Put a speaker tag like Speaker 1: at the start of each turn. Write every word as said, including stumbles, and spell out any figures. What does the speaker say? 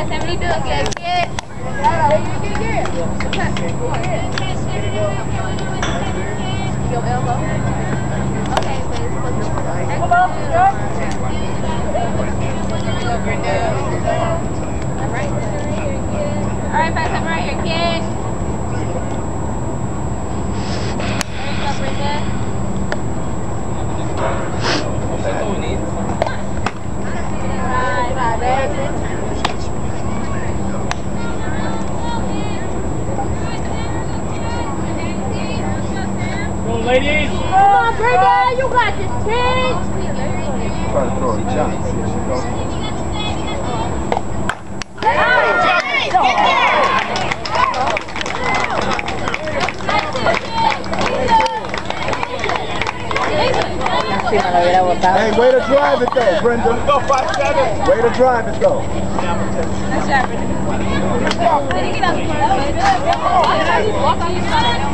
Speaker 1: Pass him, he do it, kid. Kid. Your elbow. Okay, please. Come on, start. All right, pass him right here, kid. There you go, Brenda.
Speaker 2: That's what we need.
Speaker 1: Right, right, baby.
Speaker 2: Go, ladies!
Speaker 1: Come on, Brenda, you got this, kid.
Speaker 3: Try to throw a shot. Hey, way to drive it though, Brenda.
Speaker 2: Go five seven.
Speaker 3: Way to drive it though.
Speaker 1: Nice job, Brenda. Get up. Walk on your side.